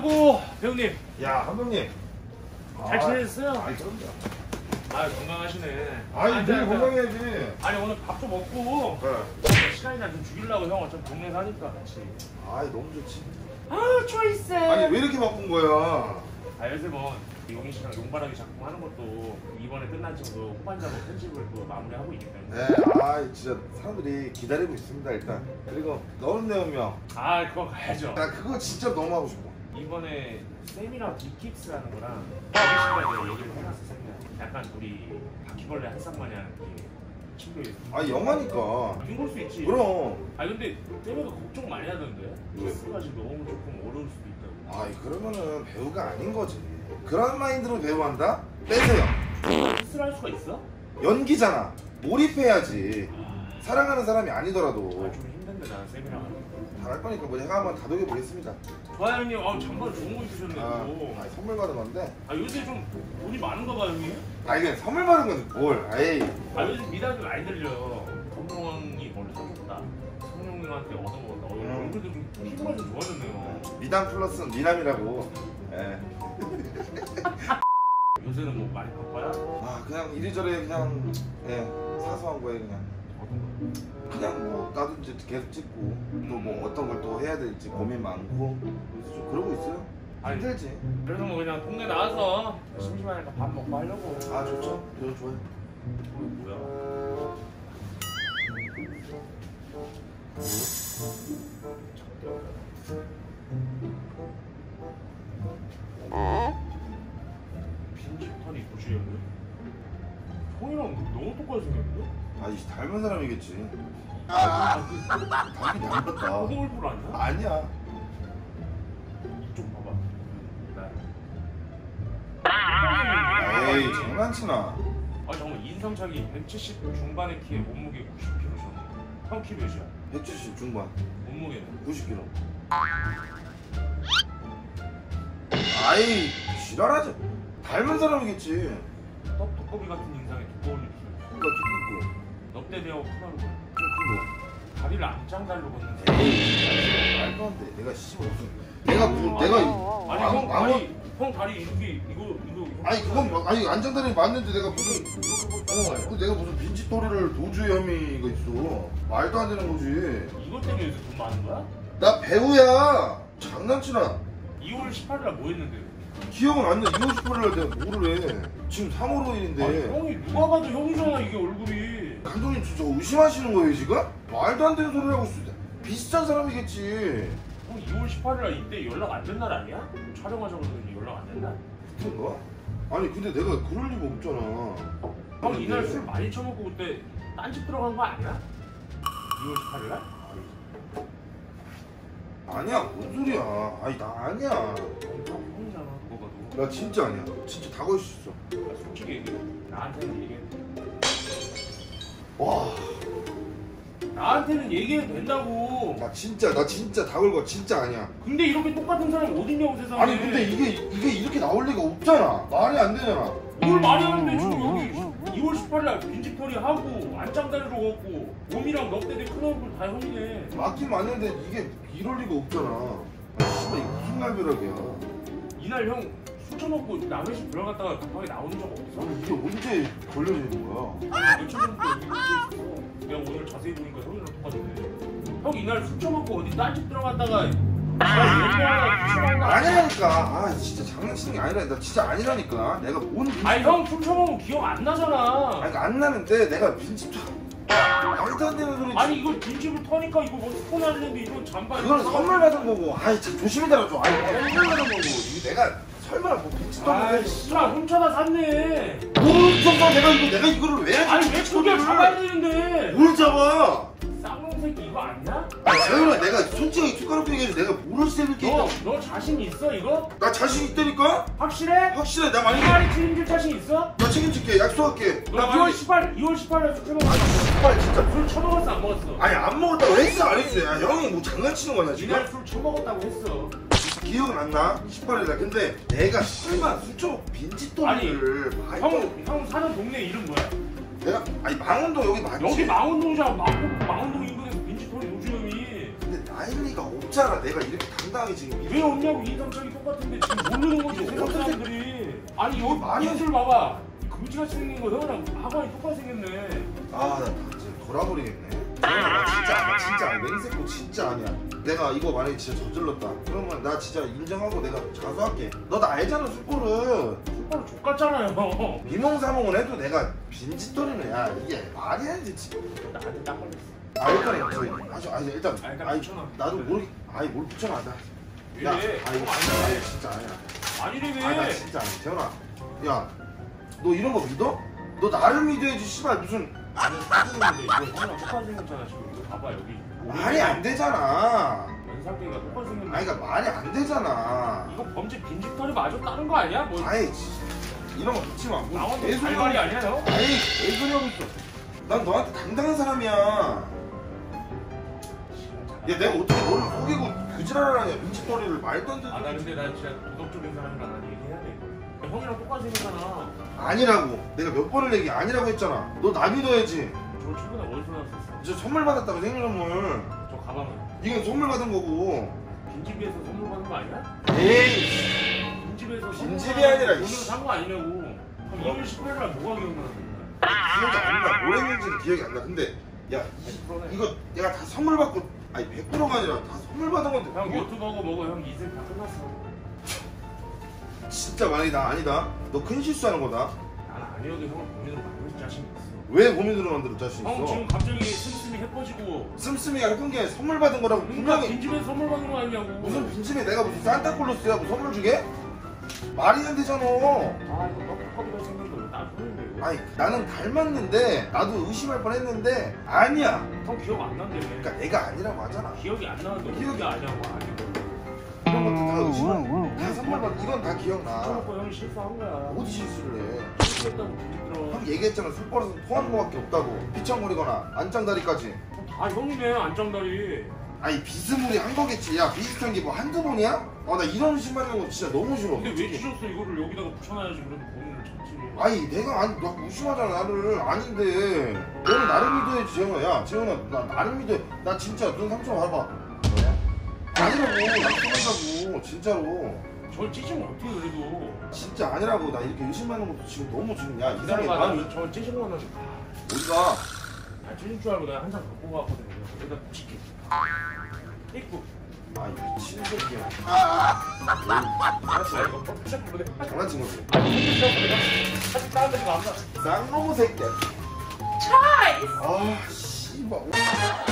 아이고 배우님. 야 한병님 잘 지내셨어요? 아이 그럼요. 아 건강하시네. 아이 늘 건강해야지. 아니 오늘 밥 좀 먹고 시간이나 좀 죽이려고 형 어차피 동네 사니까 같이. 아이 너무 좋지. 아 초이스. 아니 왜 이렇게 바쁜 거야? 아 요새 뭐 용희 씨랑 용바라기 작품 하는 것도 이번에 끝난 정도 후반작업 편집을 또 마무리하고 있기 때문에. 네, 아 진짜 사람들이 기다리고 있습니다 일단. 그리고 너는 내 운명. 아 그거 가야죠. 나 그거 진짜 너무 하고 싶어. 이번에 쌤이랑 빅킥스라는 거랑 아저씨가 얘기를 해놨어 쌤이랑. 약간 우리 바퀴벌레 한 쌍마냥 친구의. 아 영화니까. 빙볼 수 있지. 그럼. 아 근데 쌤이가 걱정 많이 하던데. 왜? 키스가 지금 너무 조금 어려울 수도 있다고. 아이 그러면은 배우가 아닌 거지. 그런 마인드로 배우한다? 빼세요. 키스를 할 수가 있어? 연기잖아. 몰입해야지. 아, 사랑하는 사람이 아니더라도 좀 힘든데 나는 쌤이랑 하는 거. 잘할 거니까 뭐 제가 한번 다독여 보겠습니다. 좋아요 형님. 아 장관 좋은 거 입으셨네. 아, 선물 받은 건데. 아 요새 좀 돈이 많은가 봐요 형님. 아 이게 선물 받은 건데 뭘? 아이. 아 요즘 미담이 많이 들려. 성룡이 원래 사줬다. 성룡님한테 얻어먹었다. 얼굴도 좀 피부가 좀 좋아졌네요. 미담 플러스 미남이라고. 예. 요새는 뭐 많이 바빠요? 아 그냥 이리저리 그냥 예 사소한 거에 그냥 그냥 뭐 나도 이제 계속 찍고 또 뭐 어떤 걸 또 해야 될지 고민 많고 그래서 좀 그러고 있어요. 아니, 힘들지. 그래서 뭐 그냥 동네 나와서 심심하니까 밥 먹고 하려고. 아 좋죠. 좋아요. 이거 뭐야? 빈집털이 고주였네. 형이랑 너무 똑같이 생겼는데? 아이 닮은 사람이겠지. 그 닮긴 닮았다. 호동 얼굴 아니야? 아니야. 이쪽 봐봐. 에이 장난치나. 아 잠깐만 인상착이 170 중반의 키에 몸무게 90kg잖아. 형 키 몇이야? 170 중반. 몸무게는? 90kg. 아이 지랄하지. 닮은 사람이겠지. 떡두꺼비 같은 인상에 두꺼운 입술. 그러니까 두껍고. 넉대대하고 큰 얼굴. 좀 다리를 안짱달로 걷는. 큰 거. 에이 말도 안 돼. 내가 씨발 무슨 내가 아니 형 다리 형 다리 이렇게 이거 아니 그건 아니 안장다리 맞는데 내가 무슨 내가 무슨 빈집털이를 도주의 혐의가 있어. 말도 안 되는 거지. 이것 때문에 요새 돈 많은 거야? 나 배우야. 장난치나. 2월 18일날 뭐 했는데? 기억은 안 나. 2월 18일 날 내가 뭐를 해. 지금 3월 5일인데. 아니 형이 누가 봐도 형이잖아 이게 얼굴이. 감독님 진짜 의심하시는 거예요 지금? 말도 안 되는 소리를 하고 있어. 비슷한 사람이겠지. 형 2월 18일날 이때 연락 안 된 날 아니야? 촬영하자고 그러더니 연락 안 된 날? 그런가? 아니 근데 내가 그럴 리가 없잖아. 형 이날 술 많이 처먹고 그때 딴집 들어간 거 아니야? 2월 18일날? 아니야 뭔 소리야. 아니 나 아니야. 형이잖아 누가 봐도. 나 진짜 아니야. 진짜 다 걸 수 있어. 나 솔직히 얘기해. 나한테는 얘기해. 와. 나한테는 얘기해도 된다고. 나 진짜 다 걸고 진짜 아니야. 근데 이렇게 똑같은 사람이 어딨냐고 세상에. 아니 근데 이게 이렇게 나올 리가 없잖아. 말이 안 되잖아. 뭘 말이 안 돼. 지금 여기 2월 18일날 빈집털이 하고 안짱다리로 걷고 몸이랑 넉대대 큰 얼굴 다 형이네. 맞긴 맞는데 이게 이럴 리가 없잖아. 아, 씨발 이거 무슨 날벼락이야. 이날 형 술 처먹고 남의 집 들어갔다가 급하게 나오는 적 없어? 아니 이게 언제 걸려지는 거야? 며칠 전부터 여기 있어. 내가 오늘 자세히 보니까 형이랑 똑같은데. 형 이날 술 처먹고 어디 딴집 들어갔다가 아니라니까. 아 진짜 장난치는 게 아니라 나 진짜 아니라니까. 내가 뭔 아니 형 술 처먹으면 기억 안 나잖아. 아니 안 나는데 내가 빈집 말도 안 되는 소리. 아니 이거 빈집을 터니까 이거 뭐 스폰 하는데 이건 잠바. 그건 선물 받은 거고. 아이 진짜 조심히 달아줘. 아니 선물 받은 거고. 이거 내가 설마 뭐 빈집 아 씨발 훔쳐다 샀네. 뭘 훔쳐서 내가 이거를 왜 아니 왜 그걸 잡아야 되는데. 뭘 잡아? 쌍놈새끼 이거 아니야? 아니 재현아 내가 솔직하게 숟가락 얘기해서 내가 모를 새끼. 너 자신 있어 이거? 나 자신 있다니까? 확실해? 확실해. 나 많이 이말이 책임질 자신 있어? 나 책임질게. 약속할게. 너 2월 18일에 술 처먹었어. 씨발 진짜. 술 처먹었어 안 먹었어? 아니 안 먹었다고 했어 안 했어. 야 형이 뭐 장난치는 거냐 지금? 이날 술 처먹었다고 했어. 기억은 안 나. 18일날. 근데 내가 설마 수초 빈집돌이를 형 사는 동네 이름 뭐야? 내가 아니 망원동 여기 맞지? 여기 망원동이잖아. 망원동 인근에서 빈집털이 노주현이. 근데 나일 리가 없잖아. 내가 이렇게 당당하게 지금 왜 없냐고 인상적이 똑같은데 지금 모르는 거지 세상 사람들이. 아니 여기 많이 입술 봐봐. 금지같이 생긴 거 형이랑 하관이 똑같이 생겼네. 아나 지금 돌아버리겠네. 나 진짜 아니야. 진짜 아니야. 맹세코 진짜 아니야. 내가 이거 만약에 진짜 저질렀다 그러면 나 진짜 인정하고 내가 자수할게. 너 나 알잖아 술버릇. 술바로 족같잖아요. 비몽사몽을 해도 내가 빈짓거리는 야 이게 말이 안 되지. 나한테 딱 걸렸어. 아 일단 저희 아니 일단 일단 아니 붙여놔. 나도 모르 아니 뭘 붙여놔 나. 왜? 야 그거 아니 아니야. 진짜 아니야. 아니래 아니 나 왜? 진짜 아니야. 재현아 야 너 이런 거 믿어? 너 나를 믿어야지 씨발 무슨 아니 사진인데 이거 형이랑 똑같이 생겼잖아 지금. 이거 봐봐 여기. 말이 안 되잖아. 연상대가 똑같이 생겼는데. 아니 그러니까 말이 안 되잖아. 이거 범죄 빈집털이 마저 따른 거 아니야? 뭐 아이 이런 거 믿지 마. 나와도 개소리 발발이 하고 아니야 형? 아니 개소리 하고 있어. 난 너한테 당당한 사람이야. 야 내가 어떻게 너를 속이고 그지랄을 하냐. 눈치거리를 말도 안 되는 아 나 근데 나 진짜 도덕적인 사람이라 난 얘기해야 돼 이거. 형이랑 똑같이 생겼잖아. 아니라고. 내가 몇 번을 얘기 아니라고 했잖아. 너 나 믿어야지. 저 최근에 어디서 나왔었어? 저 선물 받았다고 생일 선물. 저 가방은 이건 선물 받은 거고. 빈집에서 선물 받는 거 아니야? 에이 빈집에서 빈집이 아니라 돈으로 산거 아니냐고. 그럼 2월 18일 날 뭐가 기억나는 기억이 안 나. 뭘 했는지는 기억이 안 나. 근데 야 거야? 이거 내가 다 선물 받고 아니 100%가 아니라 다 선물 받은 건데 형 그거 유튜버고 뭐고 형 인생 다 끝났어. 진짜 만약에 나 아니다. 너 큰 실수하는 거다. 나는 아니어도 형을 고민으로 만들 자신 있어. 왜 고민으로 만들어 자신 형 있어? 지금 갑자기 슴슴이 해퍼지고. 씀씀이가 했던 게 선물 받은 거라고 그러니까 분명히. 빈집에서 선물 받는 거 아니냐고. 무슨 빈집에 내가 무슨 산타클로스야 뭐 선물 주게? 말이 안 되잖아. 아 이거 떡볶이가 생겼는데 왜나 소리인데 이거. 아니 나는 닮았는데 나도 의심할 뻔했는데 아니야. 형 기억 안 난대. 그러니까 내가 아니라고 하잖아. 기억이 안 나는데 기억이- 어떻게 아냐고 아니고. 이런 것도 다 의심하고 다 선물 받 이건 다 기억나. 그래놓고 형이 실수한 거야. 어디 실수를 해? 실수했다고 들어. 형 얘기했잖아. 술 버릇은 토하는 거밖에 없다고. 피청거리거나 안짱다리까지. 아 형이네 안짱다리. 아니 비스무리한 거겠지. 야 비슷한 게 뭐 한두 번이야? 아 나 이런 심한 거 진짜 너무 싫어. 근데 왜 솔직히. 주셨어 이거를 여기다가 붙여놔야지 그래도 본인을 찾지. 아니 내가 아니 나 무심하잖아 나를. 아닌데 너는 나를 믿어야지 재현아. 야 재현아 나 나를 믿어. 나 진짜 눈 삼촌 봐봐. 뭐야? 아니라고 약속한다고 진짜로. 저 찌지면 어떻게 그래도. 진짜 아니라고. 나 이렇게 의심하는 것도 지금 너무 지금 야 이상해. 기다려봐. 마음이 저 찌진 거는 어디가? 아 찌질 줄 알고 내가 한 잔 갖고 가거든요. 여기다 치킨. 입고. 아 미친 새끼야. 알았어 이거 뻑뻑 보내. 장난친 거지. 사실 다른 데가 안 나. 쌍놈의 새끼야. Choice! 아 씨발.